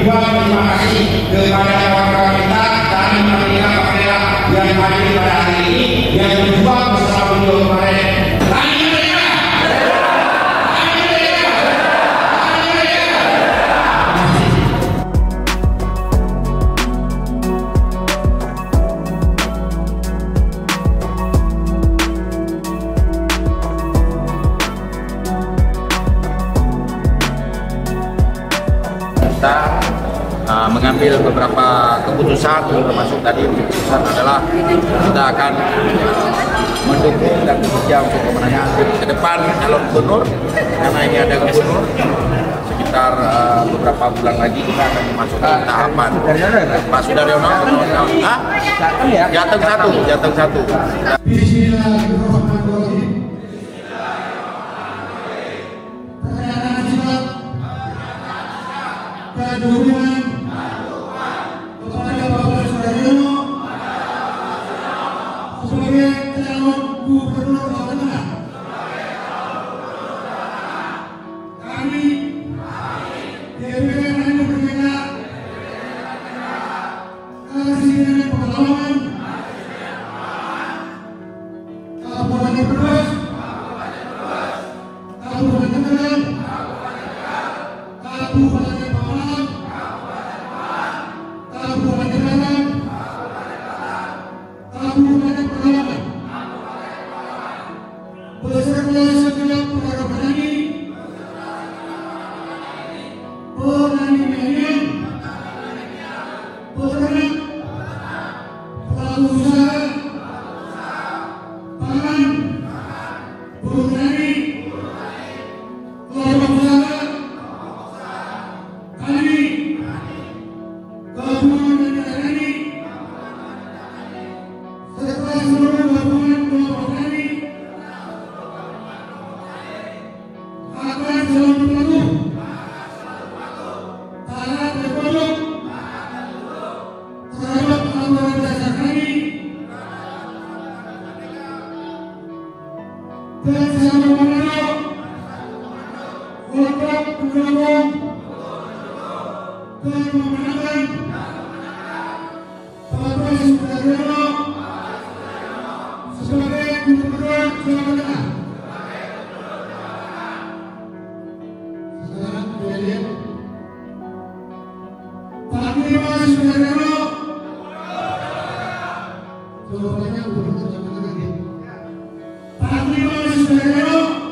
Kedua, terima kasih kepada kawan-kawan kita dan mereka yang hadir pada hari ini yang berjuang bersama beliau kemarin. Kita mengambil beberapa keputusan, termasuk tadi keputusan adalah kita akan mendukung dan bekerja untuk kemenangan ke depan calon gubernur, karena ini ada gubernur sekitar beberapa bulan lagi kita akan memasuki tahapan. Pak Sudaryono, Jateng satu. Bismillahirrahmanirrahim. Kedudukan kepada Bapak Sudaryono sebagai calon gubernur Jawa Tengah. Kami DPR Anu Merdeka Kasih dan Pengalaman Kabupaten Brebes, Kabupaten Tegal, Kabupaten Pemalang, Kabupaten Batang, Kabupaten Pekalongan, beserta segenap para petani nelayan, peternak, pelaku usaha pangan, buruh tani, kelompok usaha, kami gabungan tani serta seluruh gabungan kelompok tani akan selalu patuh taat dan patuh terhadap aturan dasar kami dan selalu memandang untuk mendukung dan memenangkan Bapak Sudaryono sebagai gubernur Jawa Tengah. Sekarang kita lihat Panglima Sudaryono jawabannya gubernur Jawa Tengah. Panglima Sudaryono